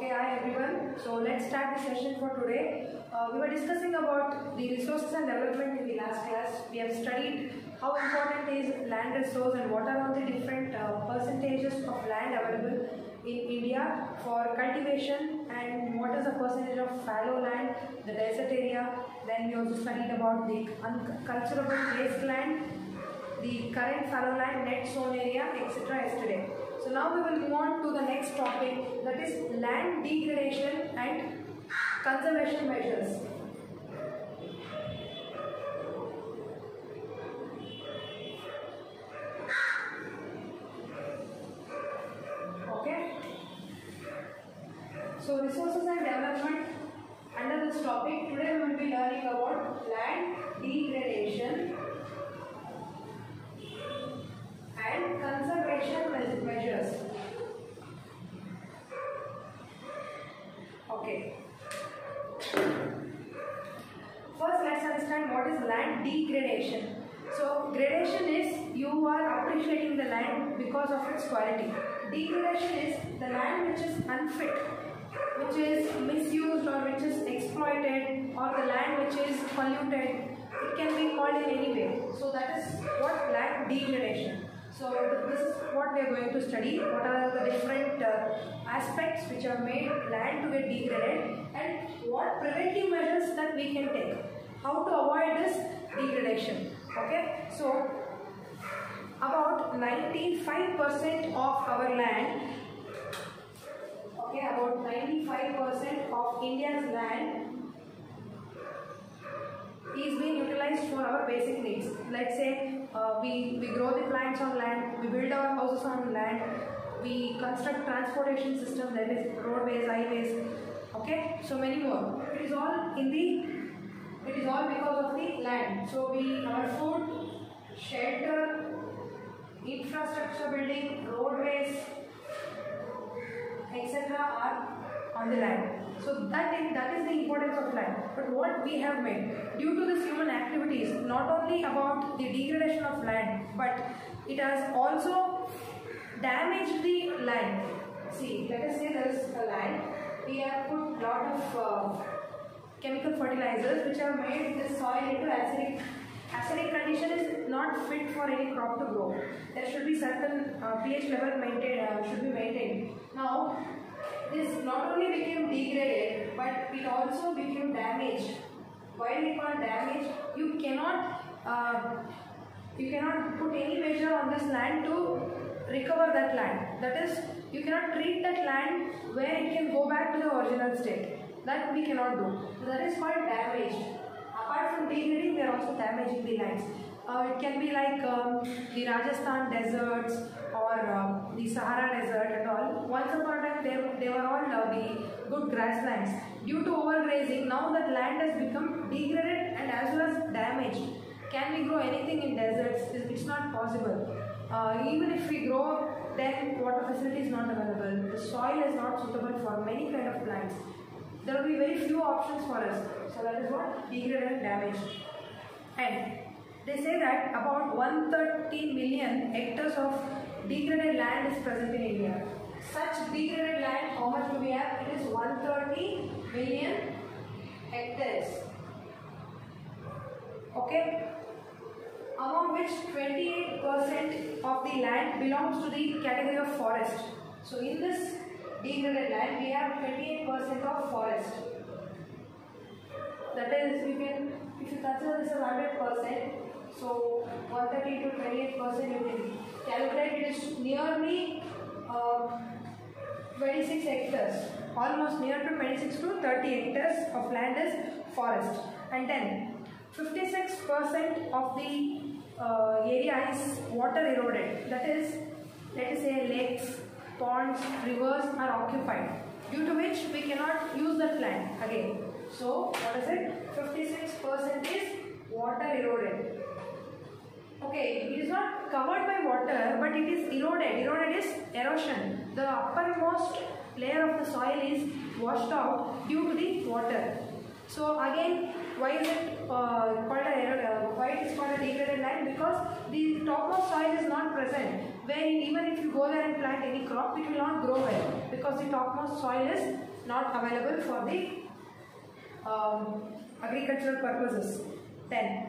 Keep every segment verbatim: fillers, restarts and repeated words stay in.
Okay, hi everyone. So let's start the session for today. Uh, we were discussing about the resources and development in the last class. We have studied how important is land resource and what are all the different uh, percentages of land available in India for cultivation and what is the percentage of fallow land, the desert area. Then we also studied about the unculturable wasteland, the current fallow land, net sown area, et cetera yesterday. So now we will move on to the next topic, that is land degradation and conservation measures. Okay. So resources and development under this topic, today we will be learning about land degradation and conservation measures. Okay. First, let's understand what is land degradation. So, gradation is you are appreciating the land because of its quality. Degradation is the land which is unfit, which is misused or which is exploited, or the land which is polluted. It can be called in any way. So, that is what land degradation. So this is what we are going to study. What are the different uh, aspects which have made land to get degraded and what preventive measures that we can take. How to avoid this degradation. Okay. So about ninety-five percent of our land, okay, about ninety-five percent of India's land is being utilized for our basic needs. Let's say uh, we, we grow the plants on land, we build our houses on land, we construct transportation systems, that is roadways, highways, okay, so many more. It is all in the, it is all because of the land. So we, our food, shelter, infrastructure building, roadways, et cetera are on the land. So that is, that is the importance of land. But what we have made, due to this human activities, not only about the degradation of land, but it has also damaged the land. See, let us say there is a land, we have put lot of uh, chemical fertilizers which have made this soil into acidic. Acidic condition is not fit for any crop to grow. There should be certain uh, pH level maintained, uh, should be maintained. Now, this not only became degraded, but it also became damaged. While it got damaged, you cannot uh, you cannot put any measure on this land to recover that land. That is, you cannot treat that land where it can go back to the original state. That we cannot do. So that is called damaged. Apart from degrading, we are also damaging the lands. Uh, it can be like um, the Rajasthan deserts or uh, the Sahara desert and all. Once upon a time, they, they were all uh, the good grasslands. Due to overgrazing, now that land has become degraded and as well as damaged. Can we grow anything in deserts? It's not possible. Uh, even if we grow, then water facility is not available. The soil is not suitable for many kind of plants. There will be very few options for us. So that is what degraded and damaged. And they say that about one hundred thirty million hectares of degraded land is present in India. Such degraded land, how much do we have? It is one hundred thirty million hectares. Okay? Among which twenty-eight percent of the land belongs to the category of forest. So in this degraded land, we have twenty-eight percent of forest. That is, you can, if you consider this as one hundred percent, so one hundred thirty to twenty-eight percent you can calculate. It is nearly uh, twenty-six hectares, almost near to twenty-six to thirty hectares of land is forest. And then fifty-six percent of the uh, area is water eroded. That is, let us say lakes, ponds, rivers are occupied, due to which we cannot use that land again. So, what is it? fifty-six percent is water eroded. Okay, it is not covered by water, but it is eroded. Eroded is erosion. The uppermost layer of the soil is washed out due to the water. So again, why is it uh, called a uh, why it is called a degraded land? Because the topmost soil is not present. Where even if you go there and plant any crop, it will not grow well because the topmost soil is not available for the um, agricultural purposes. ten.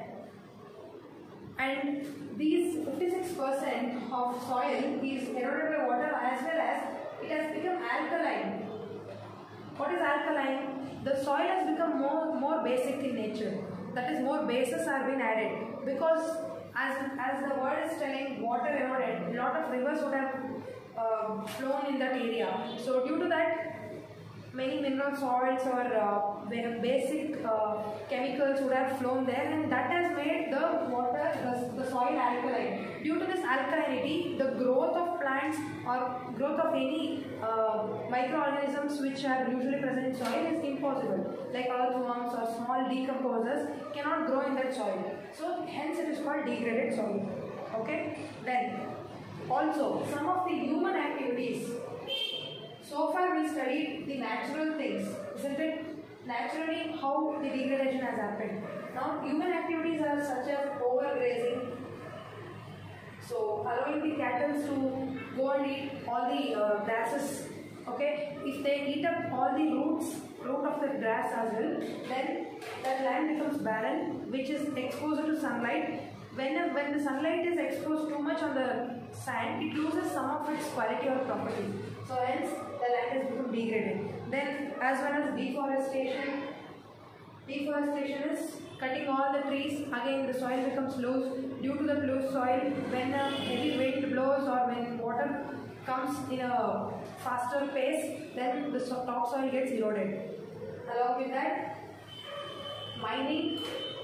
And these fifty-six percent of soil is eroded by water, as well as it has become alkaline. What is alkaline? The soil has become more, more basic in nature. That is, more bases are being added, because as, as the word is telling, water eroded, a lot of rivers would have uh, flown in that area. So due to that, many mineral salts or uh, basic uh, chemicals would have flown there, and that has made the water, the, the soil alkaline. Due to this alkalinity, the growth of plants or growth of any uh, microorganisms which are usually present in soil is impossible. Like earthworms or small decomposers cannot grow in that soil. So hence it is called degraded soil. Okay. Then also some of the human activities. So far we studied the natural things, isn't it? Naturally, how the degradation has happened. Now human activities are such as overgrazing, so allowing the cattle to go and eat all the uh, grasses. Okay, if they eat up all the roots, root of the grass as well, then that land becomes barren, which is exposed to sunlight. When, when the sunlight is exposed too much on the sand, it loses some of its quality or properties. So hence the land has become degraded. Then as well as deforestation. Deforestation is cutting all the trees. Again the soil becomes loose. Due to the loose soil, when a heavy wind blows or when water comes in a faster pace, then the topsoil gets eroded. Along with that, mining.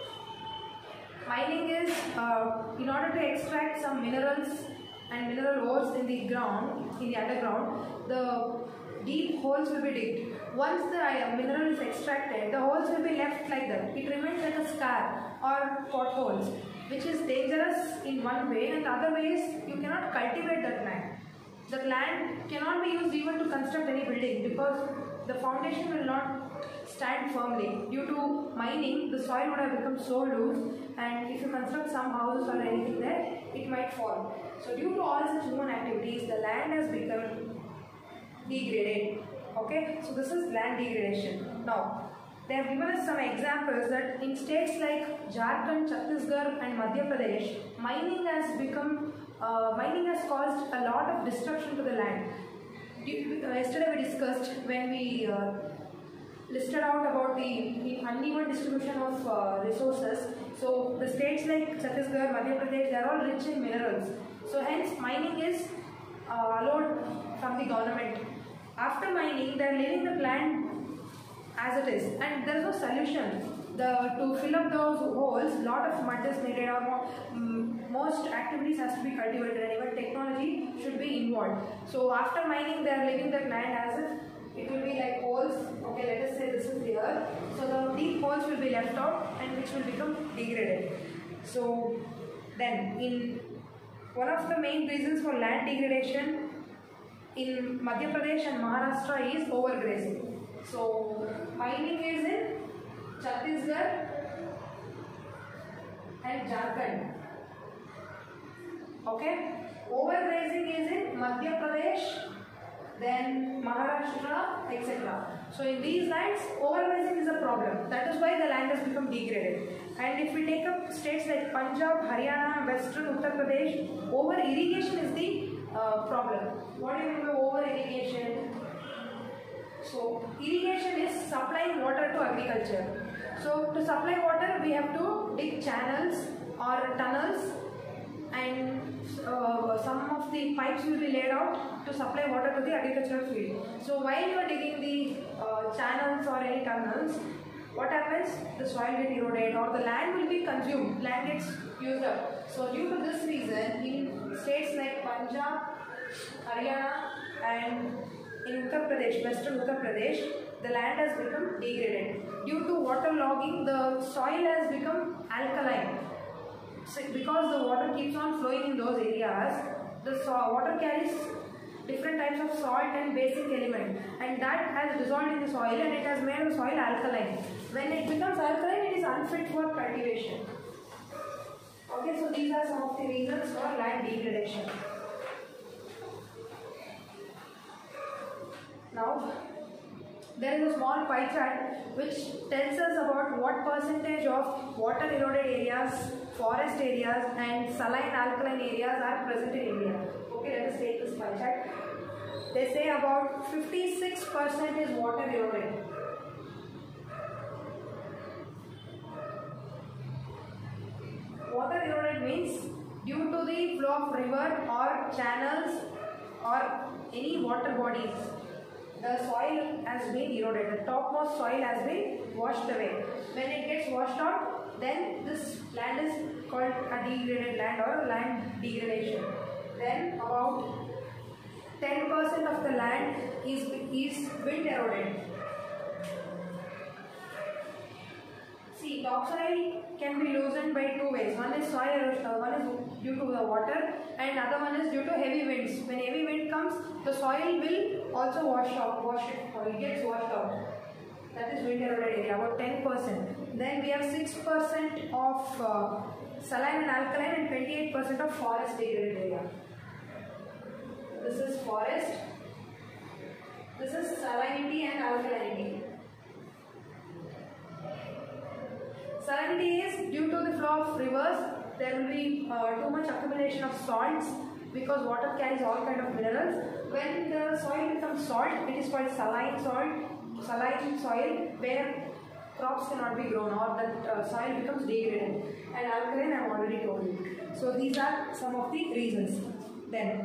Mining is uh, in order to extract some minerals and mineral ores in the ground, in the underground, the deep holes will be digged. Once the uh, mineral is extracted, the holes will be left like that. It remains like a scar or potholes, which is dangerous in one way, and the other way is you cannot cultivate that land. The land cannot be used even to construct any building, because the foundation will not stand firmly. Due to mining, the soil would have become so loose, and if you construct some houses or anything there, it might fall. So due to all such human activities, the land has become degraded. Okay, so this is land degradation. Now, they have given us some examples that in states like Jharkhand, Chhattisgarh and Madhya Pradesh, mining has become, uh, mining has caused a lot of destruction to the land. Uh, yesterday we discussed when we uh, listed out about the uneven distribution of uh, resources. So the states like Chhattisgarh, Madhya Pradesh, they are all rich in minerals. So hence mining is uh, allowed from the government. After mining, they are leaving the land as it is, and there is no solution. The, to fill up those holes, lot of mud is needed, or more, um, most activities has to be cultivated, and even technology should be involved. So after mining, they are leaving that land as if it will be like holes. Okay, let us say this is the earth. So the deep holes will be left out, and which will become degraded. So then, in one of the main reasons for land degradation in Madhya Pradesh and Maharashtra is overgrazing. So mining is in Chhattisgarh and Jharkhand. Okay, overgrazing is in Madhya Pradesh, then Maharashtra, et cetera. So in these lands, overgrazing is a problem. That is why the land has become degraded. And if we take up states like Punjab, Haryana, Western Uttar Pradesh, over irrigation is the uh, problem. What do you mean by over irrigation? So irrigation is supplying water to agriculture. So to supply water, we have to dig channels or tunnels, and uh, some of the pipes will be laid out to supply water to the agricultural field. So while you are digging the uh, channels or any tunnels, what happens? The soil gets eroded, or the land will be consumed, land gets used up. So due to this reason, in states like Punjab, Haryana and in Uttar Pradesh, Western Uttar Pradesh, the land has become degraded. Due to water logging, the soil has become alkaline. So because the water keeps on flowing in those areas, the so water carries different types of salt and basic element, and that has dissolved in the soil, and it has made the soil alkaline. When it becomes alkaline, it is unfit for cultivation. Okay, so these are some of the reasons for land degradation. Now, there is a small pie chart which tells us about what percentage of water eroded areas, forest areas and saline alkaline areas are present in India. Okay, let us take this pie chart. They say about fifty-six percent is water eroded. Water eroded means due to the flow of river or channels or any water bodies, the soil has been eroded, the topmost soil has been washed away. When it gets washed out, then this land is called a degraded land or land degradation. Then about ten percent of the land is, is wind eroded. See, topsoil can be loosened by two ways. One is soil erosion, uh, one is due to the water, and other one is due to heavy winds. When heavy wind comes, the soil will also wash out, wash it, or it gets washed out. That is wind eroded area, about ten percent. Then we have six percent of uh, saline and alkaline and twenty-eight percent of forest degraded area. This is forest. This is salinity and alkalinity. Salinity is due to the flow of rivers. There will be uh, too much accumulation of salts because water carries all kind of minerals. When the soil becomes salt, it is called saline salt, saline soil, where crops cannot be grown or that uh, soil becomes degraded. And alkaline, I have already told you. So these are some of the reasons. Then,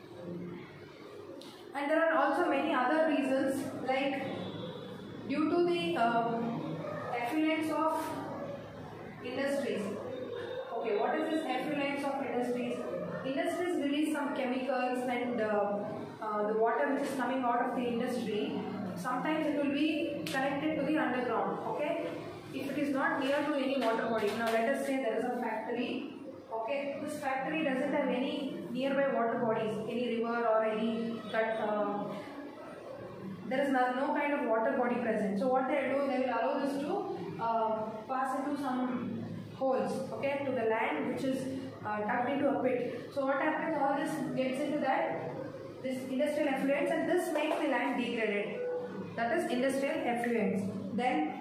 and there are also many other reasons, like due to the um, effluents of industries. Okay, what is this effluents of industries? Industries release some chemicals and uh, uh, the water which is coming out of the industry, sometimes it will be connected to the underground. Okay, if it is not near to any water body. Now let us say there is a factory. Okay, this factory doesn't have any nearby water bodies, any river or any cut. Uh, there is no, no kind of water body present. So what they do, they will allow this to uh, pass into some holes, okay, to the land which is uh, tucked into a pit. So what happens? All this gets into that this industrial effluents, and this makes the land degraded. That is industrial effluents. Then,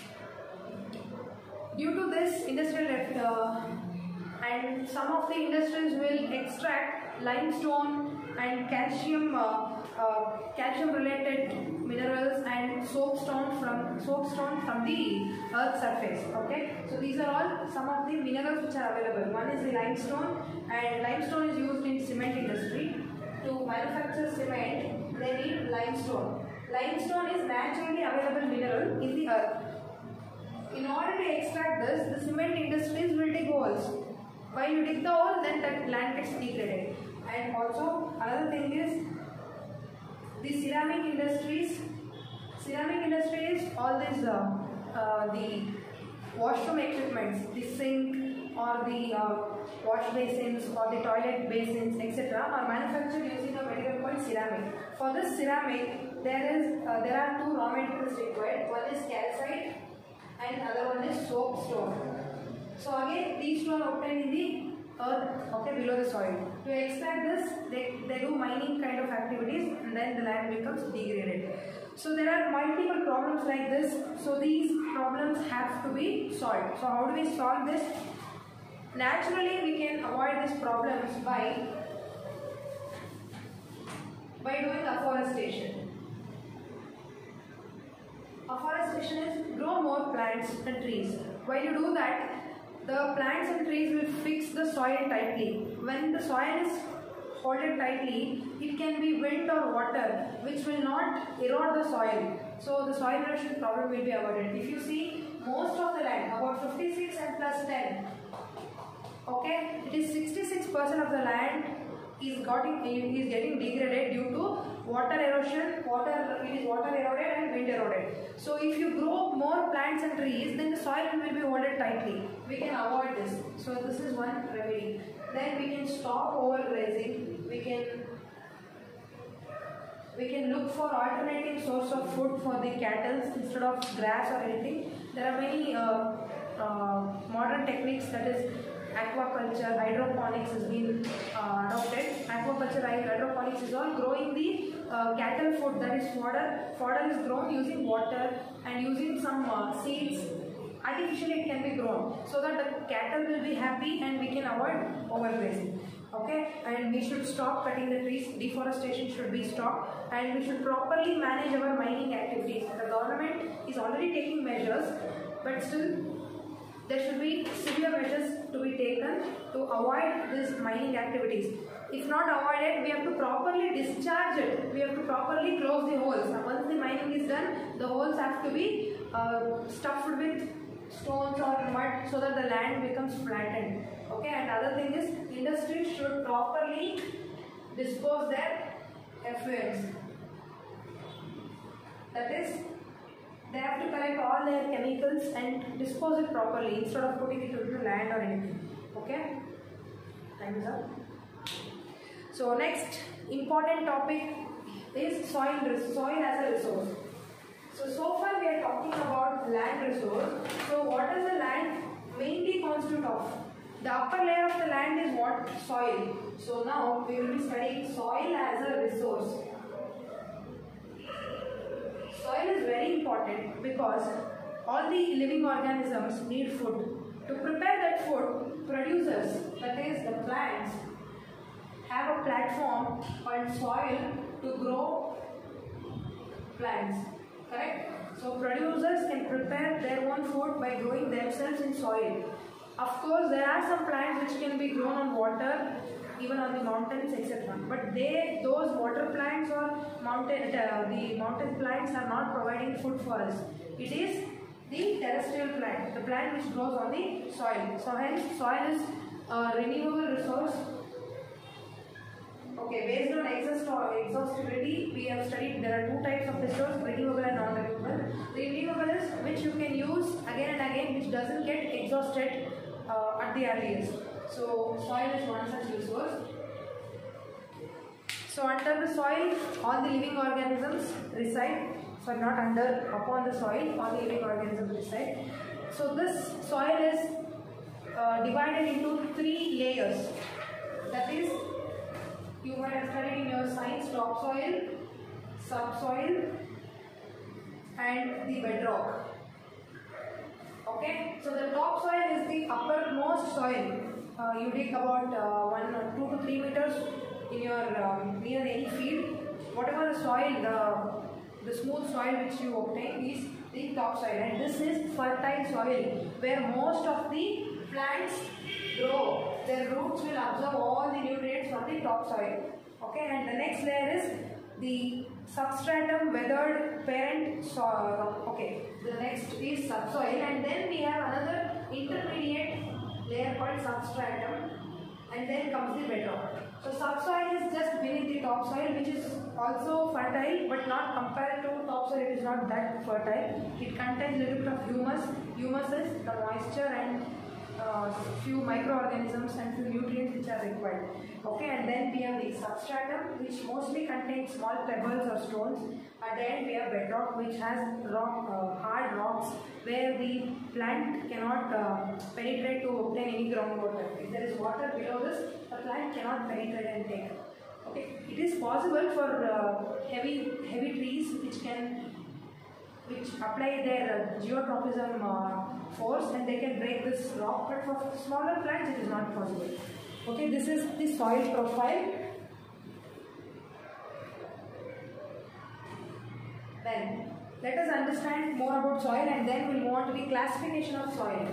due to this industrial effluents, uh, and some of the industries will extract limestone and calcium, uh, uh, calcium related minerals and soapstone from soapstone from the earth surface. Okay, so these are all some of the minerals which are available. One is the limestone, and limestone is used in cement industry. To manufacture cement, they need limestone. Limestone is naturally available mineral in the earth. In order to extract this, the cement industries will dig holes. While you dig the hole, then that land gets degraded. And also another thing is the ceramic industries. Ceramic industries, all these uh, uh, the washroom equipments, the sink or the uh, wash basins or the toilet basins, et cetera, are manufactured using a material called ceramic. For this ceramic, there is uh, there are two raw materials required. One is calcite, and other one is soapstone. So again, these two are obtained in the earth, okay, below the soil. To extract this, they, they do mining kind of activities, and then the land becomes degraded. So there are multiple problems like this. So these problems have to be solved. So how do we solve this? Naturally, we can avoid these problems by, by doing afforestation. Afforestation is grow more plants and trees. While you do that, the plants and trees will fix the soil tightly. When the soil is folded tightly, it can be wind or water which will not erode the soil. So the soil erosion problem will be avoided. If you see, most of the land, about fifty-six and plus ten, okay, it is sixty-six percent of the land is getting is getting degraded due to water erosion. Water it is water eroded and wind eroded. So if you grow more plants and trees, then the soil will be folded tightly. We can avoid this. So this is one remedy. Then we can stop overgrazing. We can we can look for alternative source of food for the cattle instead of grass or anything. There are many uh, uh, modern techniques, that is aquaculture, hydroponics has been uh, adopted. Aqua aquaculture, hydroponics is all growing the uh, cattle food, that is fodder. Fodder is grown using water and using some uh, seeds. Artificially it can be grown so that the cattle will be happy and we can avoid overgrazing. Okay, and we should stop cutting the trees. Deforestation should be stopped, and we should properly manage our mining activities. The government is already taking measures, but still there should be severe measures to be taken to avoid these mining activities. If not avoided, we have to properly discharge it. We have to properly close the holes. Now, once the mining is done, the holes have to be uh, stuffed with stones or mud so that the land becomes flattened. Okay, and other thing is, industries should properly dispose their effluents. That is, they have to collect all their chemicals and dispose it properly instead of putting it into land or anything. Okay, time is up. So next important topic is soil, soil as a resource. So, so far we are talking about land resource. So what does the land mainly constitute of? The upper layer of the land is what? Soil. So now we will be studying soil as a resource. Soil is very important because all the living organisms need food. To prepare that food, producers, that is the plants, have a platform called soil to grow plants. Correct? So producers can prepare their own food by growing themselves in soil. Of course, there are some plants which can be grown on water, even on the mountains, et cetera. But they, those water plants or mountain, uh, the mountain plants are not providing food for us. It is the terrestrial plant, the plant which grows on the soil. So hence, soil is a renewable resource. Okay, based on exhaustibility, we have studied there are two types of resource, renewable and non-renewable. The renewable is which you can use again and again, which doesn't get exhausted uh, at the earliest. So soil is one such resource. So under the soil, all the living organisms reside. So not under, upon the soil, all the living organisms reside. So this soil is uh, divided into three layers. That is, you might have studied in your science, topsoil, subsoil, and the bedrock. Okay, so the topsoil is the uppermost soil. Uh, you dig about uh, one or two to three meters in your um, near any field. Whatever the soil, the the smooth soil which you obtain is the topsoil, and this is fertile soil where most of the plants grow. Their roots will absorb all the nutrients from the topsoil. Okay, and the next layer is the substratum weathered parent soil. Okay, the next is subsoil, and then we have another intermediate layer called substratum, and then comes the bedrock. So subsoil is just beneath the topsoil, which is also fertile, but not compared to topsoil. It is not that fertile. It contains a little bit of humus. Humus is the moisture and uh, few microorganisms and few nutrients which are required. Okay, and then we have the substratum, which mostly contains small pebbles or stones. At the end we have bedrock, which has rock, uh, hard rocks where the plant cannot uh, penetrate to obtain any groundwater. If there is water below this, the plant cannot penetrate and take. Okay, it is possible for uh, heavy heavy trees which can which apply their uh, geotropism uh, force, and they can break this rock, but for smaller plants it is not possible. Okay, this is the soil profile. Then let us understand more about soil, and then we'll move on to the classification of soil.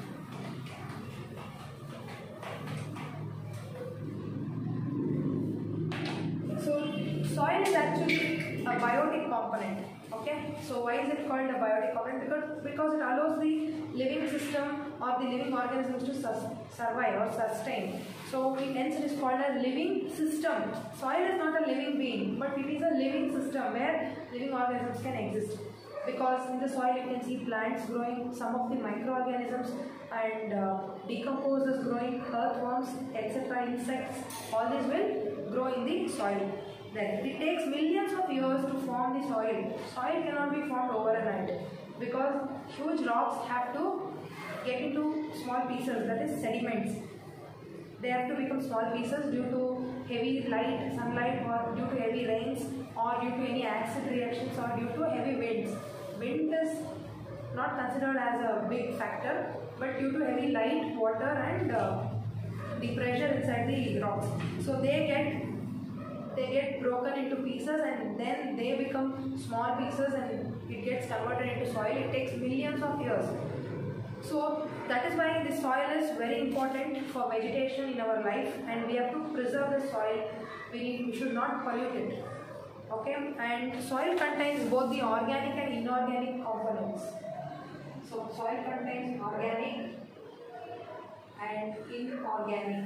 So soil is actually a biotic component. Okay, so why is it called a biotic component? Because, because it allows the living system or the living organisms to sus survive or sustain. So hence it is called a living system. Soil is not a living being, but it is a living system where living organisms can exist. Because in the soil you can see plants growing, some of the microorganisms and uh, decomposers growing, earthworms, et cetera, insects, all these will grow in the soil. Then it takes millions of years to form the soil. Soil cannot be formed overnight because huge rocks have to get into small pieces, that is sediments. They have to become small pieces due to heavy light, sunlight, or due to heavy rains, or due to any acid reactions, or due to heavy winds. Wind is not considered as a big factor, but due to heavy light, water, and uh, the pressure inside the rocks, so they get they get broken into pieces, and then they become small pieces, and it gets converted into soil. It takes millions of years. So that is why the soil is very important for vegetation in our life, and we have to preserve the soil. We, we should not pollute it. Okay, and soil contains both the organic and inorganic components. So soil contains organic and inorganic.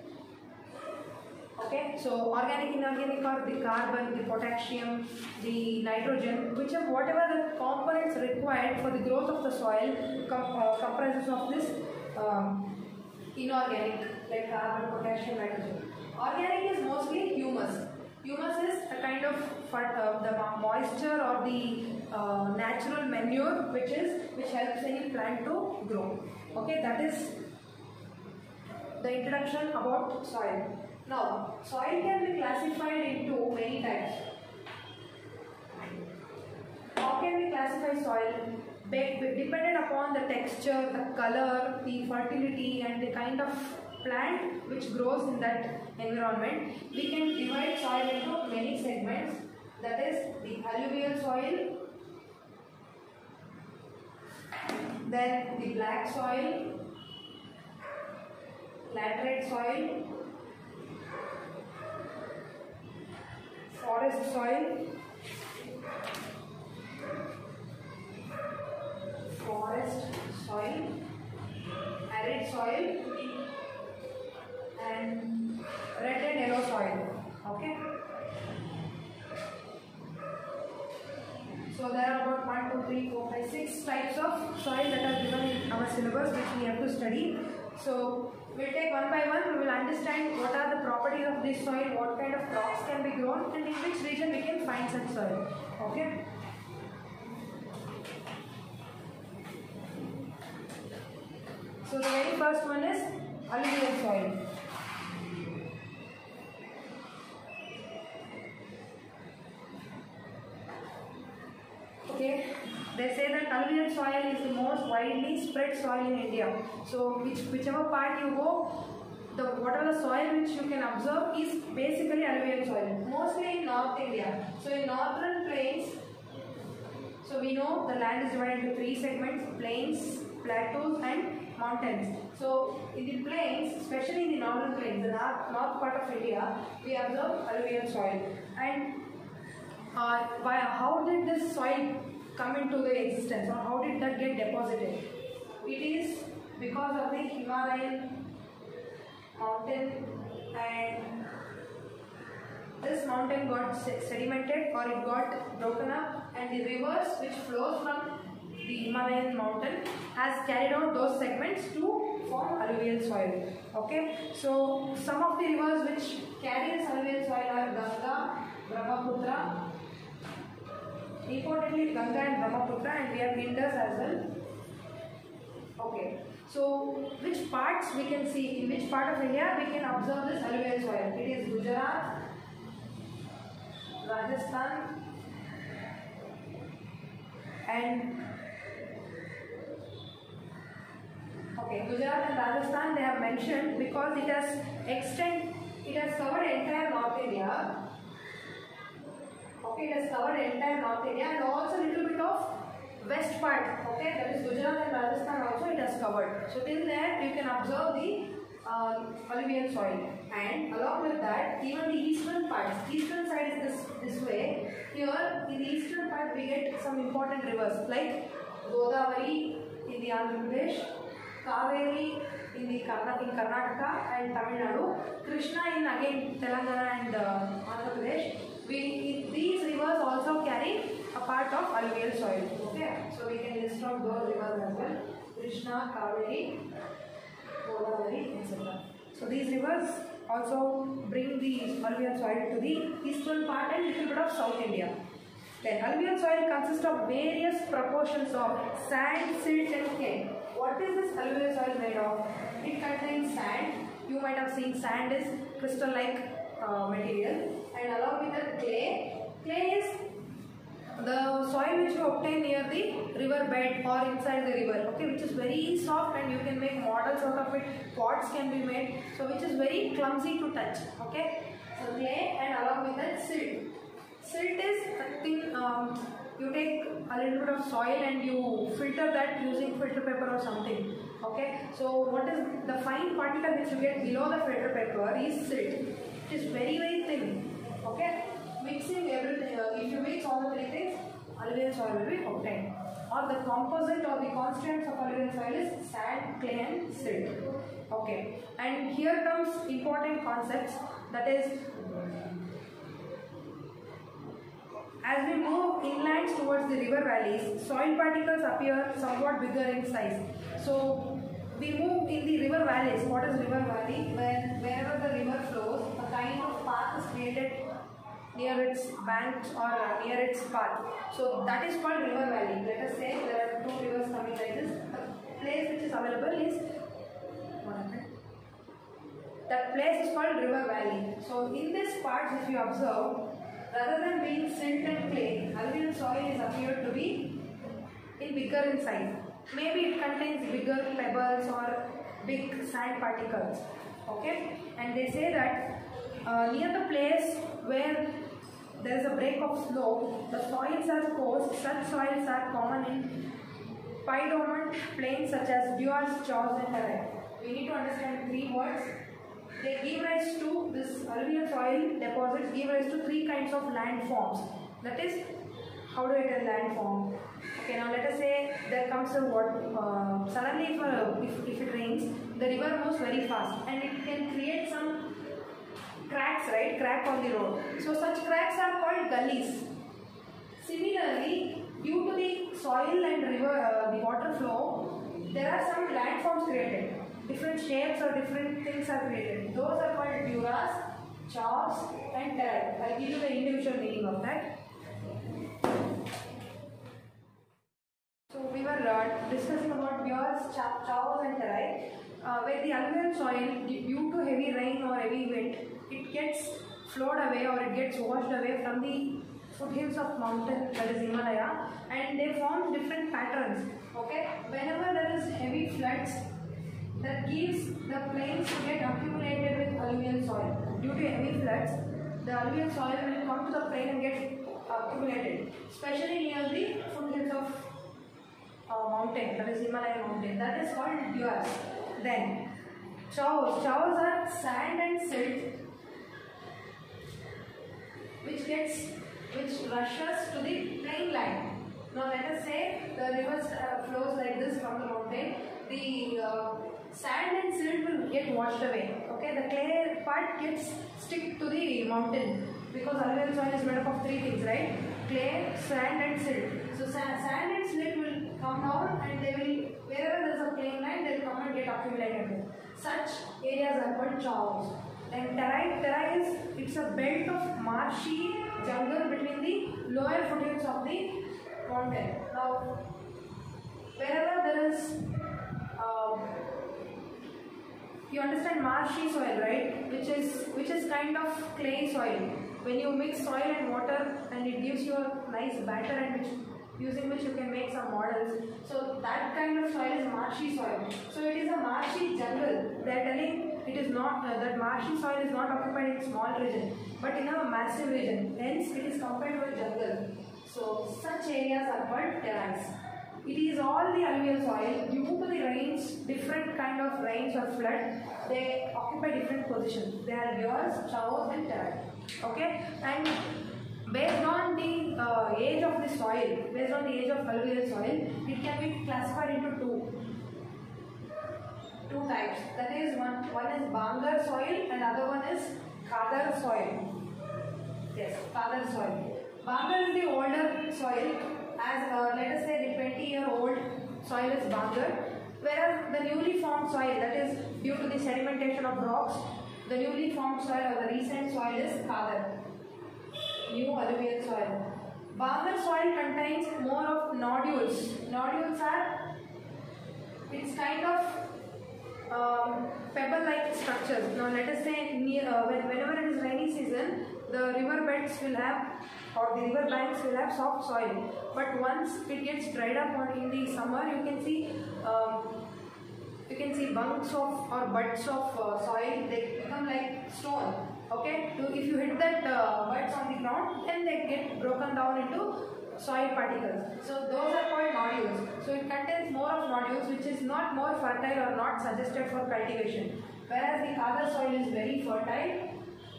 Okay, so organic, inorganic are the carbon, the potassium, the nitrogen, which are whatever the components required for the growth of the soil com uh, comprises of this um, inorganic, like carbon, potassium, nitrogen. Organic is mostly humus. Humus is a kind of uh, the moisture or the uh, natural manure which is which helps any plant to grow. Okay, that is the introduction about soil. Now, soil can be classified into many types. How can we classify soil? Dependent upon the texture, the color, the fertility, and the kind of plant which grows in that environment, we can divide soil into many segments. That is the alluvial soil, then the black soil, laterite soil, forest soil, forest soil, arid soil, and red and yellow soil. Okay. So there are about one, two, three, four, five, six types of soil that are given in our syllabus which we have to study. So we'll take one by one. We will understand what are the properties of this soil, what kind of crops can be grown, and in which region we can find such soil. Okay. So the very first one is alluvial soil. Okay, they say that alluvial soil is the most widely spread soil in India. So which, whichever part you go, the whatever the soil which you can observe is basically alluvial soil, mostly in North India. So in northern plains, so we know the land is divided into three segments: plains, plateaus, and mountains. So in the plains, especially in the northern plains, the north, north part of India, we observe alluvial soil. And uh, by, how did this soil come into the existence, or how did that get deposited? It is because of the Himalayan mountain, and this mountain got sedimented, or it got broken up, and the rivers which flows from the Himalayan mountain has carried out those segments to form alluvial soil. Okay, so some of the rivers which carry this alluvial soil are Ganga, Brahmaputra. Importantly, Ganga and Brahmaputra, and we have Indus as well. Okay, so which parts we can see, in which part of India we can observe this alluvial soil? It is Gujarat, Rajasthan, and okay, Gujarat and Rajasthan they have mentioned because it has extend, it has covered entire North India. Okay, it has covered entire North India and also a little bit of west part. Okay, that is Gujarat and Rajasthan also it has covered. So till there you can observe the uh, alluvial soil, and along with that even the eastern part, eastern side is this, this way. Here in the eastern part we get some important rivers like Godavari in the Andhra Pradesh, Kaveri in the Karna, in Karnataka and Tamil Nadu, Krishna in again Telangana and uh, Andhra Pradesh. We, these rivers also carry a part of alluvial soil. Okay, so we can list out those rivers as well: Krishna, Kaveri, Godavari, et cetera. So these rivers also bring the alluvial soil to the eastern part and little bit of South India. Then alluvial soil consists of various proportions of sand, silt, and clay. What is this alluvial soil made of? It contains sand. You might have seen sand is crystal-like uh, material, and along with that clay. Clay is the soil which you obtain near the river bed or inside the river, okay, which is very soft and you can make models out of it, pots can be made, so which is very clumsy to touch, okay. So clay, and along with that silt. Silt is a thing, um, you take a little bit of soil and you filter that using filter paper or something, okay. So what is the fine particle which you get below the filter paper is silt. It is very very thin, okay. Mixing everything, uh, if you mix all the three things, alluvial soil will be obtained. Or the composite or the constituents of alluvial soil is sand, clay and silt. Okay. And here comes important concepts, that is, as we move inland towards the river valleys, soil particles appear somewhat bigger in size. So we move in the river valleys. What is river valley? When wherever the river flows, a kind of path is created near its banks or uh, near its path. So that is called river valley. Let us say there are two rivers coming like this. The place which is available is, what happened? That place is called river valley. So in this part, if you observe, rather than being silt and clay, alluvial soil is appeared to be in bigger in size. Maybe it contains bigger pebbles or big sand particles. Okay, and they say that uh, near the place where there is a break of slope, the soils are coarse. Such soils are common in piedomant plains such as duars, chores and terrain. We need to understand three words. They give rise to, this alluvial soil deposits give rise to three kinds of land forms. That is, how do I tell land form? Okay, now let us say there comes a water, uh, suddenly if, uh, if, if it rains, the river moves very fast and it can create some cracks, right? Crack on the road. So such cracks are called gullies. Similarly, due to the soil and river, uh, the water flow, there are some land forms created. Different shapes or different things are created. Those are called duras, chores and terrain. I'll give you the individual meaning of that. So we were uh, discussing about duras, chores and terrain, uh, where the alluvial soil, due to heavy rain or heavy wind, it gets flowed away or it gets washed away from the foothills of mountain, that is Himalaya, and they form different patterns. Okay, whenever there is heavy floods, that gives the plains to get accumulated with alluvial soil. Due to heavy floods, the alluvial soil will come to the plain and get accumulated, especially near the foothills of uh, mountain, that is Himalaya mountain. That is called duars. Then chores. Chores are sand and silt which gets which rushes to the plain line. Now let us say the river uh, flows like this from the mountain. The uh, sand and silt will get washed away. Okay, the clay part gets stick to the mountain because alluvial soil is made up of three things, right? Clay, sand and silt. So sa sand and silt will come down and they will, wherever there is a plain line, they will come and get accumulated. Such areas are called chores. And terrain, terrain is, it's a belt of marshy jungle between the lower foothills of the mountain. Now, wherever there is, um, you understand marshy soil, right? Which is which is kind of clay soil. When you mix soil and water, and it gives you a nice batter, and which using which you can make some models. So that kind of soil is marshy soil. So it is a marshy jungle. They are telling it is not uh, that marshy soil is not occupied in a small region, but in a massive region. Hence, it is compared to a jungle. So such areas are called terrains. It is all the alluvial soil. Due to the rains, different kind of rains or flood, they occupy different positions. They are duars, chores and terrain. Okay, and based on the uh, age of the soil, based on the age of alluvial soil, it can be classified into two. Two types. That is, one, one is Bangar soil and other one is Khadar soil. Yes, Khadar soil. Bangar is the older soil, as uh, let us say the twenty year old soil is Bangar, whereas the newly formed soil, that is due to the sedimentation of rocks, the newly formed soil or the recent soil is Khadar, new alluvial soil. Bangar soil contains more of nodules. Nodules are, it's kind of um, pebble-like structures. Now let us say near, uh, when, whenever it is rainy sides will have, or the river banks will have soft soil. But once it gets dried up on in the summer, you can see um, you can see bunks of or buds of uh, soil. They become like stone. Okay, so if you hit that uh, buds on the ground, then they get broken down into soil particles. So those are called nodules. So it contains more of nodules, which is not more fertile or not suggested for cultivation. Whereas the Khadar soil is very fertile.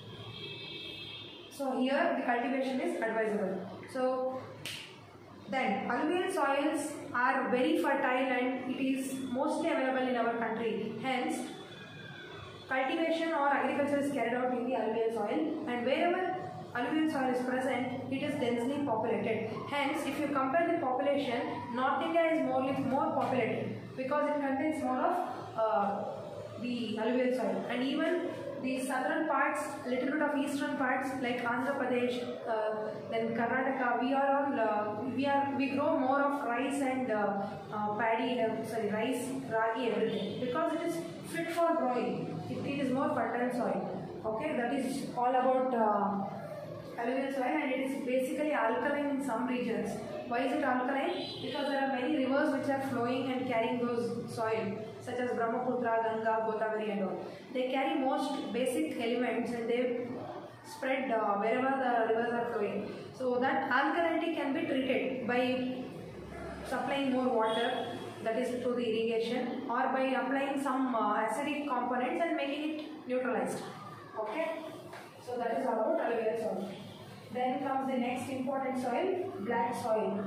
So here the cultivation is advisable. So then alluvial soils are very fertile and it is mostly available in our country. Hence, cultivation or agriculture is carried out in the alluvial soil, and wherever alluvial soil is present, it is densely populated. Hence, if you compare the population, North India is more, more populated because it contains more of uh, the alluvial soil, and even the southern parts, little bit of eastern parts like Andhra Pradesh, uh, then Karnataka, we are all uh, we are we grow more of rice and uh, uh, paddy, uh, sorry, rice, ragi, everything, because it is fit for growing. It, it is more fertile soil. Okay, that is all about uh, alluvial soil, and it is basically alkaline in some regions. Why is it alkaline? Because there are many rivers which are flowing and carrying those soil, such as Brahmaputra, Ganga, Godavari and all. They carry most basic elements and they spread uh, wherever the rivers are flowing. So that alkalinity can be treated by supplying more water, that is through the irrigation, or by applying some uh, acidic components and making it neutralized. Okay, so that is all about alluvial soil. Then comes the next important soil, black soil.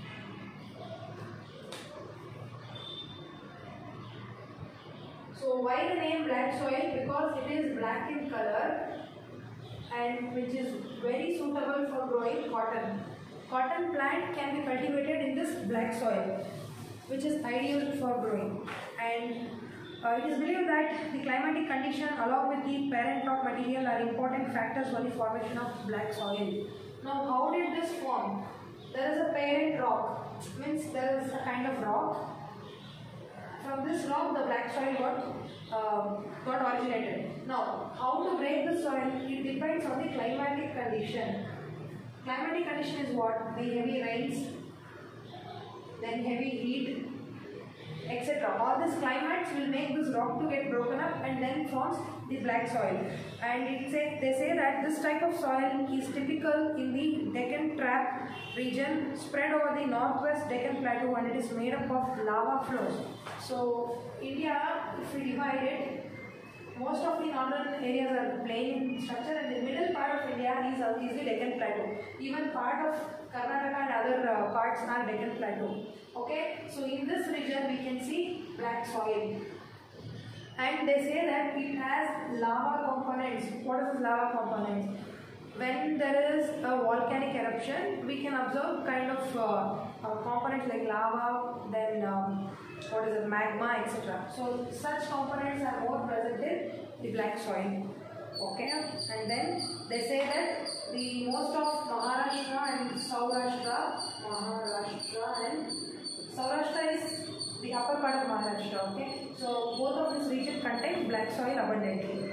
So why the name black soil? Because it is black in color and which is very suitable for growing cotton. Cotton plant can be cultivated in this black soil, which is ideal for growing. And uh, it is believed that the climatic condition along with the parent rock material are important factors for the formation of black soil. Now, how did this form? There is a parent rock, means there is a kind of rock. From this rock, the black soil got uh, got originated. Now, how to break the soil? It depends on the climatic condition. Climatic condition is what? The heavy rains, then heavy heat, et cetera. All these climates will make this rock to get broken up and then forms the black soil. And it say, they say that this type of soil is typical in the Deccan Trap region, spread over the northwest Deccan Plateau, and it is made up of lava flows. So India, if we divide it, most of the northern areas are plain in structure, and the middle part of India is, uh, is the Deccan Plateau. Even part of Karnataka and other uh, parts are Deccan Plateau. Okay, so in this region we can see black soil. And they say that it has lava components. What is this lava components? When there is a volcanic eruption, we can observe kind of uh, uh, components like lava, then um, what is it, magma, et cetera. So such components are more present in the black soil. Okay, and then they say that the most of Maharashtra and Saurashtra, Maharashtra and Saurashtra is the upper part of Maharashtra. Okay, so both of this region contain black soil abundantly.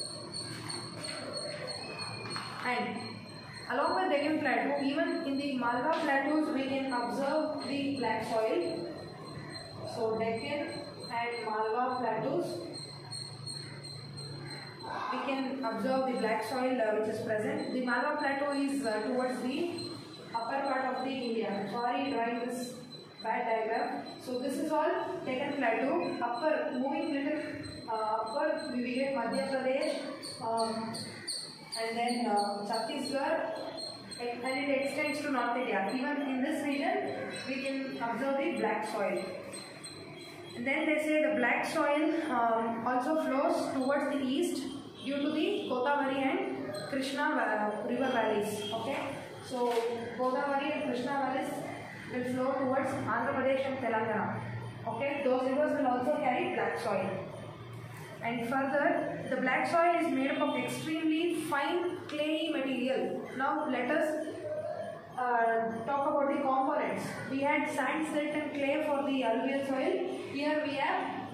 And along with Deccan Plateau, even in the Malwa plateaus, we can observe the black soil. So Deccan and Malwa plateaus, we can observe the black soil uh, which is present. The Malwa plateau is uh, towards the upper part of the India. Sorry, drawing this bad diagram. So this is all Deccan Plateau. Upper, moving little uh, upper, we get Madhya Pradesh, um, and then uh, Chhattisgarh, and it extends to North India. Even in this region, we can observe the black soil. And then they say the black soil um, also flows towards the east due to the Godavari and Krishna uh, river valleys. Okay, so Godavari and Krishna valleys will flow towards Andhra Pradesh and Telangana. Okay, those rivers will also carry black soil. And further, the black soil is made up of extremely fine clayey material. Now let us uh, talk about the components. We had sand, silt and clay for the alluvial soil. Here we have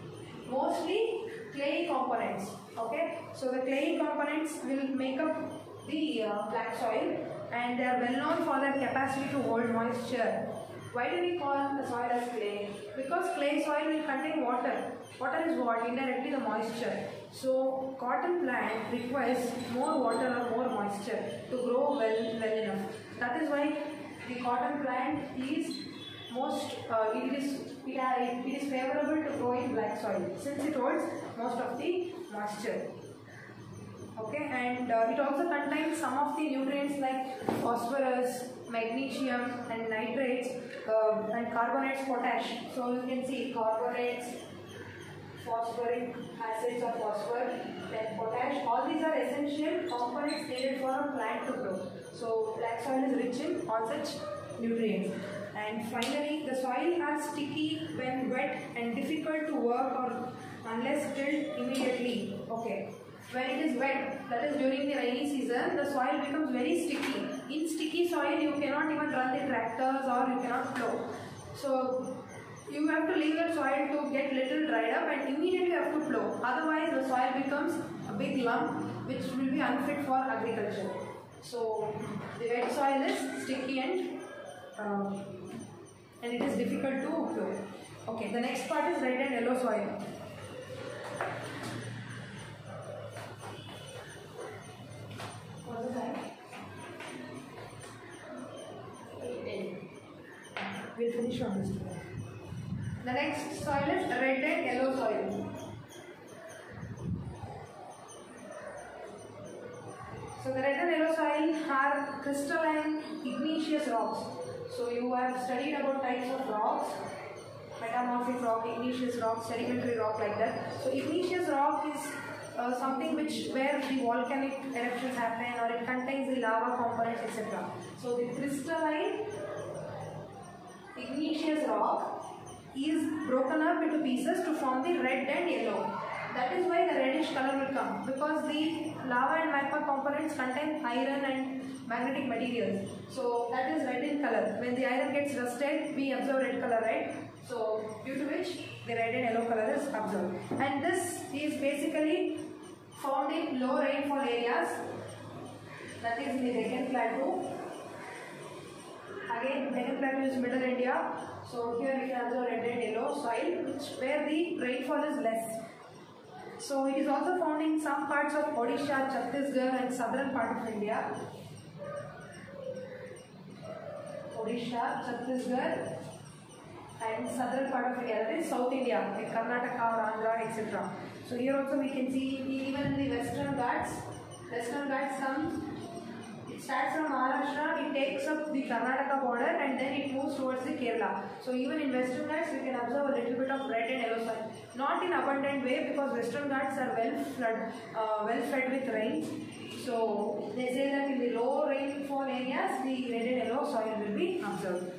mostly clayey components. Okay, so the clayey components will make up the uh, black soil, and they are well known for their capacity to hold moisture. Why do we call the soil as clay? Because clay soil will contain water. Water is what? Indirectly the moisture. So cotton plant requires more water or more moisture to grow well, well enough. That is why the cotton plant is most, uh, it is it, uh, it is favorable to grow in black soil since it holds most of the moisture. Okay, and uh, it also contains some of the nutrients like phosphorus, magnesium and nitrates uh, and carbonates, potash. So you can see carbonates, phosphoric acids of phosphor, then potash. All these are essential components needed for a plant to grow. So black soil is rich in all such nutrients. And finally, the soil are sticky when wet and difficult to work on unless tilled immediately. Okay. When it is wet, that is during the rainy season, the soil becomes very sticky. In sticky soil, you cannot even run the tractors or you cannot plow. So you have to leave the soil to get little dried up and immediately you have to plow. Otherwise, the soil becomes a big lump which will be unfit for agriculture. So the wet soil is sticky and uh, and it is difficult to plow. Okay, the next part is red and yellow soil. We'll finish on this today. The next soil is red and yellow soil. So the red and yellow soil are crystalline igneous rocks. So you have studied about types of rocks, metamorphic rock, igneous rock, sedimentary rock, like that. So igneous rock is uh, something which where the volcanic eruptions happen or it contains the lava components, et cetera. So the crystalline igneous rock is broken up into pieces to form the red and yellow. That is why the reddish color will come, because the lava and magma components contain iron and magnetic materials. So that is red in color. When the iron gets rusted, we observe red color, right? So due to which the red and yellow color is observed. And this is basically found in low rainfall areas, that is in the Deccan Plateau. Again, Deccan Plateau is middle India. So here we can observe red and yellow soil, which where the rainfall is less. So it is also found in some parts of Odisha, Chhattisgarh and southern part of India. Odisha, Chhattisgarh and southern part of India, that is South India, like Karnataka or Andhra, et cetera. So here also we can see even in the Western Ghats, Western Ghats comes, it starts from Maharashtra, it takes up the Karnataka border and then it moves towards the Kerala. So even in Western Ghats we can observe a little bit of red and yellow soil. Not in abundant way because Western Ghats are well flood, uh, well fed with rain. So they say that in the low rainfall areas the red and yellow soil will be observed.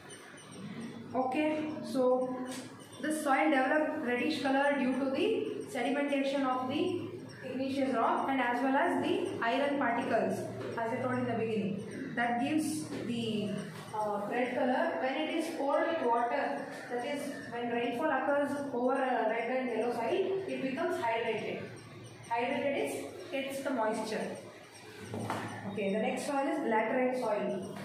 Okay, so this soil developed reddish color due to the sedimentation of the igneous rock and as well as the iron particles, as I told in the beginning. That gives the uh, red color. When it is poured with water, that is when rainfall occurs over a red and yellow soil, it becomes hydrated. Hydrated is gets the moisture. Okay, the next soil is laterite soil.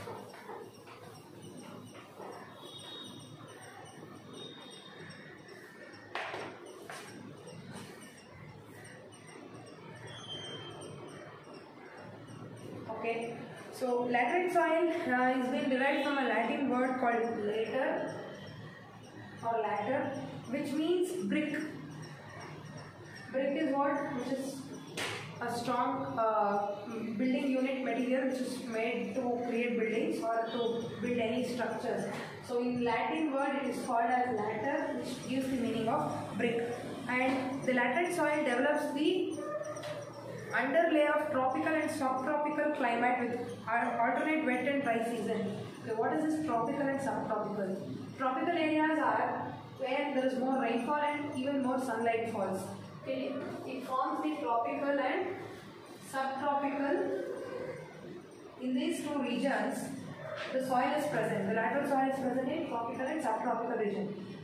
Okay, so laterite soil uh, is being derived from a Latin word called later or latter, which means brick. Brick is what? Which is a strong uh, building unit material which is made to create buildings or to build any structures. So in Latin word it is called as latter, which gives the meaning of brick. And the laterite soil develops the underlay of tropical and subtropical climate with alternate wet and dry season. Okay, what is this tropical and subtropical? Tropical areas are where there is more rainfall and even more sunlight falls. Okay, it forms the tropical and subtropical. In these two regions, the soil is present. The lateral soil is present in tropical and subtropical region.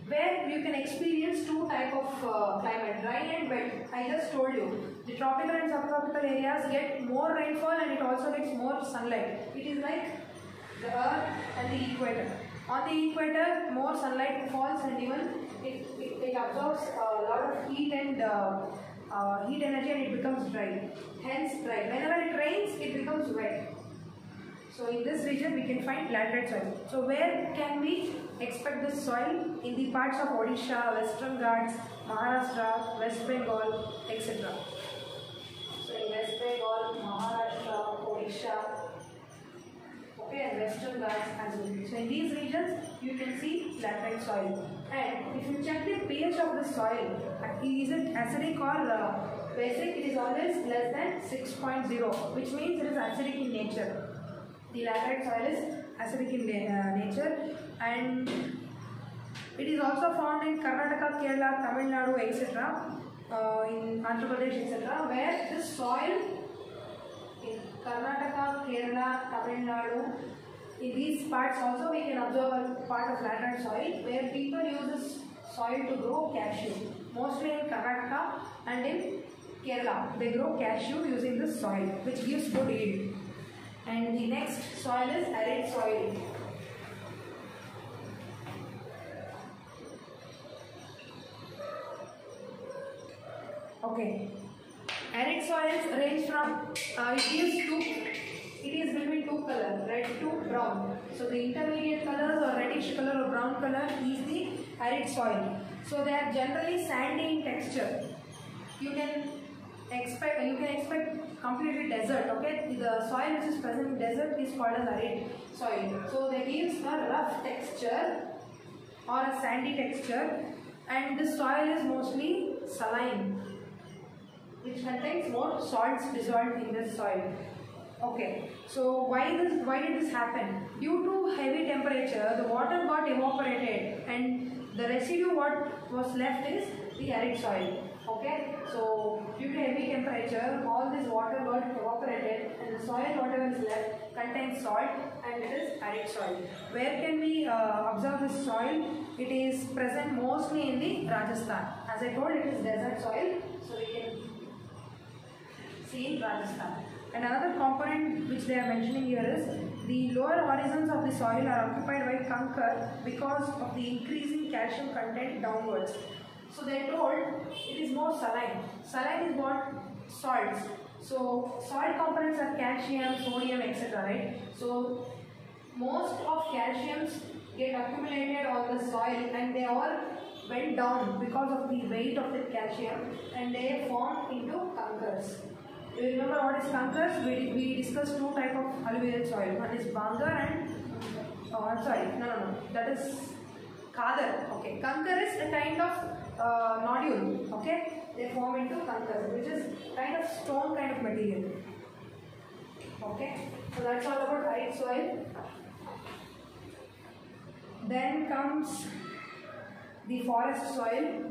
where you can experience two type of uh, climate, dry and wet. I just told you, the tropical and subtropical areas get more rainfall and it also gets more sunlight. It is like the earth and the equator. On the equator, more sunlight falls and even it, it, it absorbs a lot of heat and uh, uh, heat energy and it becomes dry. Hence dry. Whenever it rains, it becomes wet. So in this region, we can find laterite soil. So where can we expect this soil? In the parts of Odisha, Western Ghats, Maharashtra, West Bengal, et cetera. So in West Bengal, Maharashtra, Odisha, okay, and Western Ghats as well. So in these regions, you can see laterite soil. And if you check the pH of the soil, is it acidic or uh, basic? It is always less than six point zero, which means it is acidic in nature. The laterite soil is acidic in uh, nature, and it is also found in Karnataka, Kerala, Tamil Nadu, et cetera. Uh, in Andhra Pradesh, et cetera. Where this soil in Karnataka, Kerala, Tamil Nadu, in these parts also we can observe a part of laterite soil where people use this soil to grow cashew. Mostly in Karnataka and in Kerala, they grow cashew using this soil, which gives good yield. And the next soil is arid soil. Okay. Arid soils range from, uh, it gives two, it is between two colors, red to brown. So the intermediate colors or reddish color or brown color is the arid soil. So they are generally sandy in texture. You can expect, you can expect completely desert, okay? The soil which is present in desert is called as arid soil. So they gives a rough texture or a sandy texture, and this soil is mostly saline, which contains more salts dissolved in this soil. Okay, so why this? Why did this happen? Due to heavy temperature, the water got evaporated, and the residue what was left is the arid soil. Okay, so due to heavy temperature, all this water got evaporated, and the soil whatever is left contains salt, and it is arid soil. Where can we uh, observe this soil? It is present mostly in the Rajasthan. As I told, it is desert soil, so we can see in Rajasthan. And another component which they are mentioning here is the lower horizons of the soil are occupied by concur because of the increasing calcium content downwards. So they told it is more saline. Saline is what? Salts. So soil components are calcium, sodium, et cetera. Right? So most of calciums get accumulated on the soil and they all went down because of the weight of the calcium and they formed into concurs. Do you remember what is concurs? We, we discussed two type of alluvial soil. One is Bangar and oh, I'm sorry, no, no, no. That is Khadar. Okay, concur is a kind of uh, nodule. Okay, they form into concurs, which is kind of stone kind of material. Okay, so that's all about arid soil. Then comes the forest soil.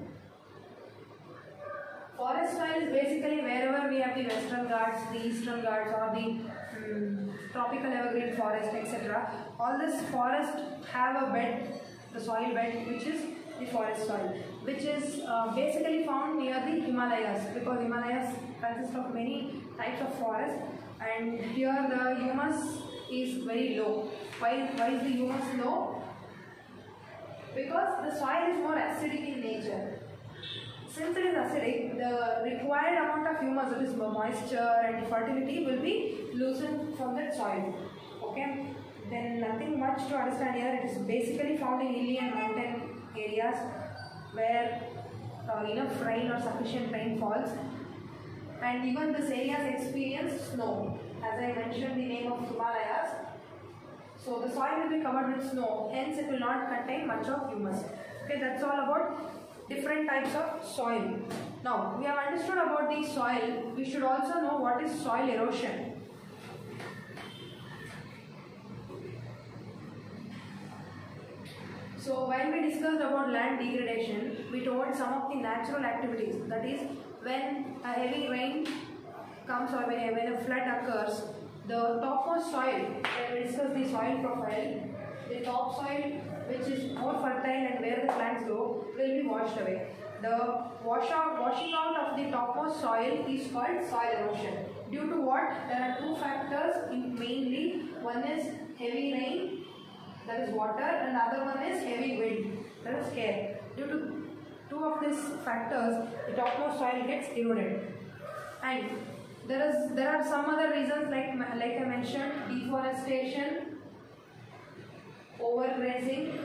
Forest soil is basically wherever we have the Western Ghats, the Eastern Ghats, or the um, tropical evergreen forest, et cetera. All this forest have a bed, the soil bed, which is the forest soil, which is uh, basically found near the Himalayas, because Himalayas consist of many types of forest, and here the humus is very low. Why, why is the humus low? Because the soil is more acidic in nature. Since it is acidic, the required amount of humus, that is moisture and fertility, will be loosened from that soil. Okay. Then nothing much to understand here. It is basically found in hilly and mountain areas where uh, enough rain or sufficient rain falls, and even these areas experience snow. As I mentioned the name of Himalayas, so the soil will be covered with snow. Hence, it will not contain much of humus. Okay, that's all about different types of soil. Now, we have understood about the soil. We should also know what is soil erosion. So, while we discussed about land degradation, we told some of the natural activities. That is, when a heavy rain comes or when a flood occurs, the topmost soil, when we discuss the soil profile, the topsoil which is more fertile and where the plants grow will be washed away. The wash out, washing out of the topmost soil is called soil erosion. Due to what? There are two factors in mainly. One is heavy rain, that is water, and the other one is heavy wind, that is air. Due to two of these factors, the topmost soil gets eroded. And there is there are some other reasons like like I mentioned: deforestation, overgrazing,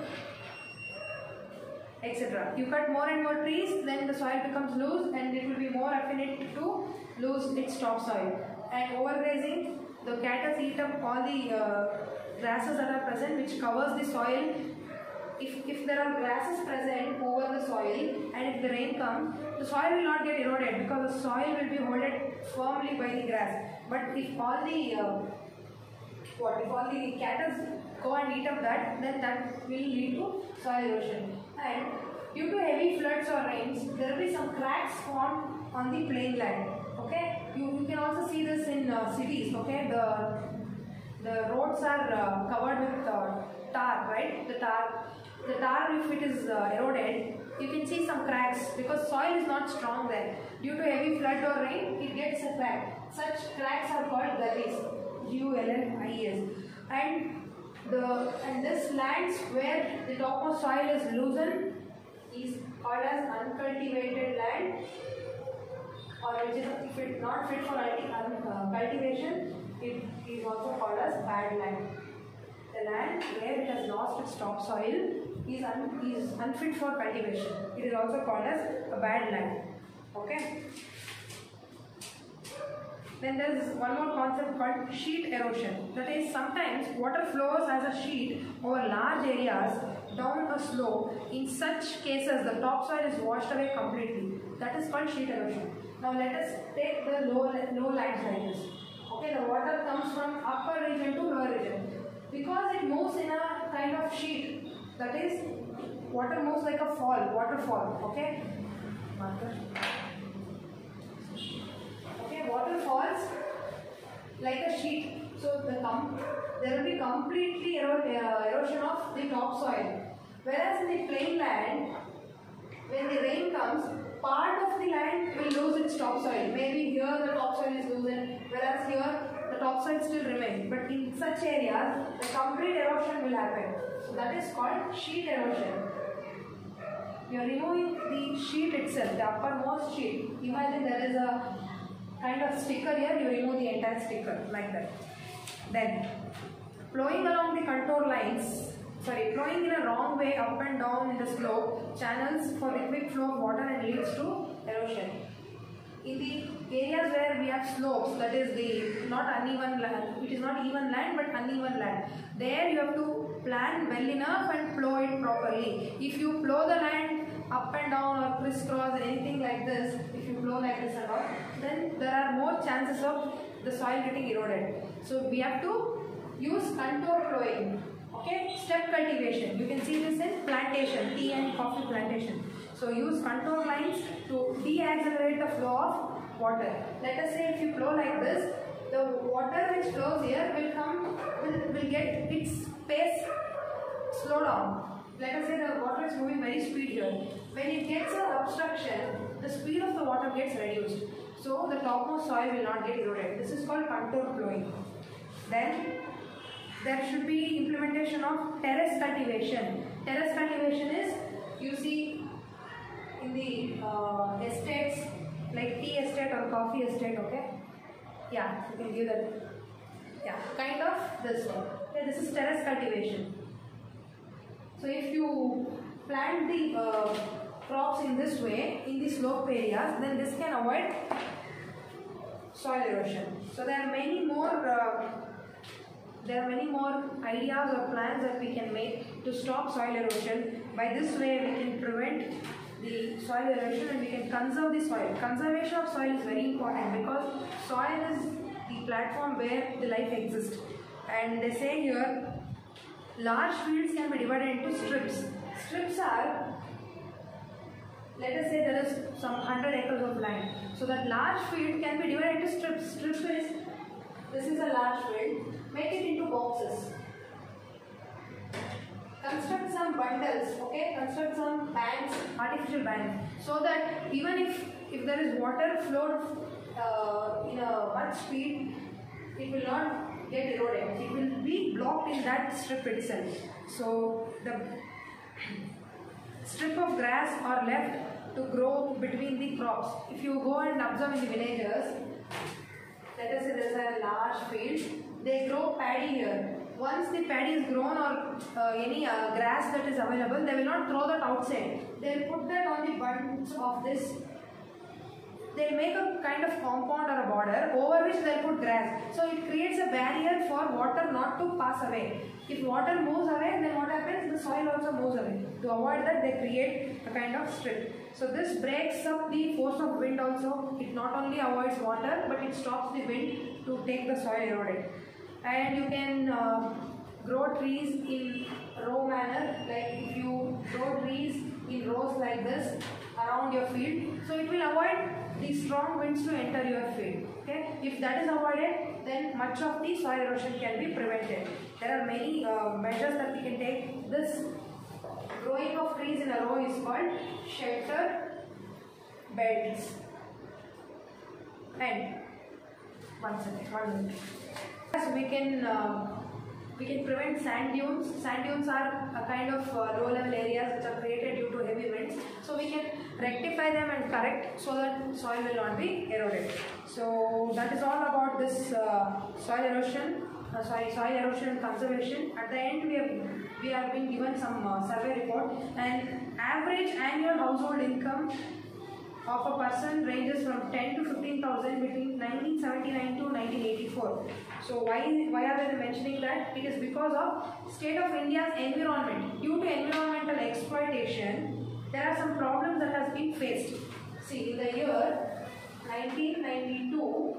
et cetera. You cut more and more trees, then the soil becomes loose and it will be more affinite to lose its topsoil. And overgrazing, the cattle eat up all the uh, grasses that are present, which covers the soil. If, if there are grasses present over the soil and if the rain comes, the soil will not get eroded because the soil will be held firmly by the grass. But if all the uh, what if all the cattle go and eat up that, then that will lead to soil erosion. And due to heavy floods or rains, there will be some cracks formed on the plain land. Okay, you, you can also see this in uh, cities. Okay, the the roads are uh, covered with uh, tar, right? The tar, the tar, if it is uh, eroded, you can see some cracks because soil is not strong there. Due to heavy flood or rain, it gets a crack. Such cracks are called gullies. G U L L I E S. And the and this lands where the topmost soil is loosened is called as uncultivated land, or which is if it not fit for uh, cultivation, it is also called as bad land. The land where it has lost its topsoil is un, is unfit for cultivation. It is also called as a bad land. Okay. Then there is one more concept called sheet erosion. That is, sometimes water flows as a sheet over large areas down a slope. In such cases, the topsoil is washed away completely. That is called sheet erosion. Now let us take the low, low lands like this. Okay, the water comes from upper region to lower region. Because it moves in a kind of sheet, that is, water moves like a fall, waterfall. Okay? Marker. Okay, water falls like a sheet. So the com there will be completely ero uh, erosion of the topsoil. Whereas in the plain land, when the rain comes, part of the land will lose its topsoil. Maybe here the topsoil is loosened, whereas here the topsoil still remains. But in such areas, the complete erosion will happen. So that is called sheet erosion. You are removing the sheet itself, the uppermost sheet. Imagine there is a kind of sticker here, you remove the entire sticker like that. Then, flowing along the contour lines, sorry, flowing in a wrong way up and down in the slope, channels for the quick flow of water and leads to erosion. In the areas where we have slopes, that is the not uneven land, it is not even land but uneven land. There you have to plan well enough and plow it properly. If you plow the land up and down or crisscross anything like this, if you plow like this and all, then there are more chances of the soil getting eroded. So we have to use contour plowing. Okay, step cultivation. You can see this in plantation, tea and coffee plantation. So use contour lines to de-accelerate the flow of water. Let us say if you flow like this, the water which flows here will come, will, will get its pace slow down. Let us say the water is moving very speed here. When it gets an obstruction, the speed of the water gets reduced. So the topmost soil will not get eroded. This is called contour flowing. Then there should be implementation of terrace cultivation. Terrace cultivation is, you see in the uh, estates like tea estate or coffee estate, okay? Yeah, you can give that. Yeah, kind of this one. Okay, this is terrace cultivation. So if you plant the uh, crops in this way, in the slope areas, then this can avoid soil erosion. So there are many more uh, there are many more ideas or plans that we can make to stop soil erosion. By this way we can prevent the soil erosion and we can conserve the soil. Conservation of soil is very important because soil is the platform where the life exists. And they say here, large fields can be divided into strips. Strips are, let us say there is some one hundred acres of land. So that large field can be divided into strips. Strips is, this is a large field. Make it into boxes. bundles, okay, construct some banks, artificial banks, so that even if if there is water flowed uh, in a much speed, it will not get eroded. It will be blocked in that strip itself. So the strip of grass are left to grow between the crops. If you go and observe in the villages, let us say there is a large field, they grow paddy here. Once the paddy is grown or uh, any uh, grass that is available, they will not throw that outside. They will put that on the bunds of this. They will make a kind of compound or a border over which they will put grass. So it creates a barrier for water not to pass away. If water moves away, then what happens? The soil also moves away. To avoid that, they create a kind of strip. So this breaks up the force of wind also. It not only avoids water, but it stops the wind to take the soil eroded. And you can uh, grow trees in row manner, like if you grow trees in rows like this around your field, so it will avoid the strong winds to enter your field. Okay, if that is avoided, then much of the soil erosion can be prevented. There are many uh, measures that we can take. This growing of trees in a row is called shelter beds. And one second, one minute. So we can uh, we can prevent sand dunes. Sand dunes are a kind of uh, low level areas which are created due to heavy winds. So we can rectify them and correct so that soil will not be eroded. So that is all about this uh, soil erosion. Uh, sorry, soil erosion and conservation. At the end, we have we have been given some uh, survey report, and average annual household income of a person ranges from ten to fifteen thousand between nineteen seventy-nine to nineteen eighty-four. So why why are they mentioning that? It is because of state of India's environment. Due to environmental exploitation, there are some problems that has been faced. See, in the year nineteen ninety-two,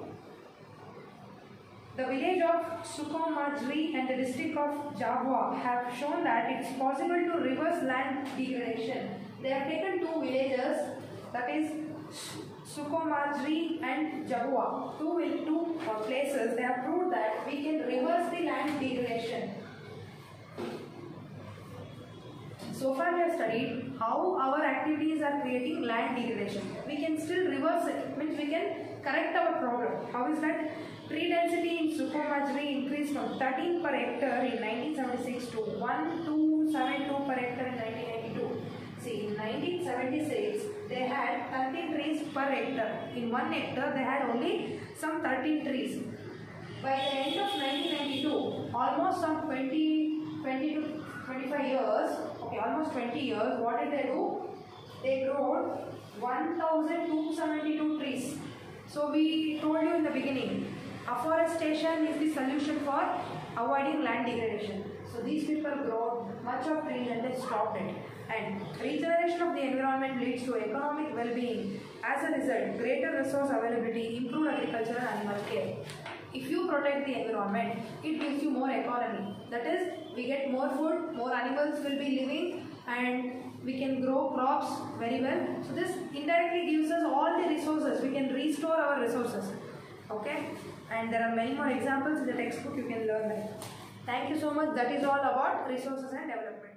the village of Sukhumajri and the district of Jhabua have shown that it is possible to reverse land degradation. They have taken two villages, that is Sukhumajri and Jhabua, two, two uh, places. They have proved that we can reverse the land degradation. So far we have studied how our activities are creating land degradation. We can still reverse it, means we can correct our problem. How is that? Tree density in Sukhumajri increased from thirteen per hectare in nineteen seventy-six to twelve seventy-two per hectare in nineteen ninety-two. See, in nineteen seventy-six, they had thirteen trees per hectare. In one hectare, they had only some thirteen trees. By the end of nineteen ninety-two, almost some twenty, twenty to twenty-five years, okay, almost twenty years, what did they do? They grew one thousand two hundred seventy-two trees. So we told you in the beginning, afforestation is the solution for avoiding land degradation. So these people grow much of trees and they stopped it. And regeneration of the environment leads to economic well-being. As a result, greater resource availability, improved agriculture and animal care. If you protect the environment, it gives you more economy. That is, we get more food, more animals will be living, and we can grow crops very well. So this indirectly gives us all the resources. We can restore our resources. Okay? And there are many more examples in the textbook, you can learn that. Thank you so much. That is all about resources and development.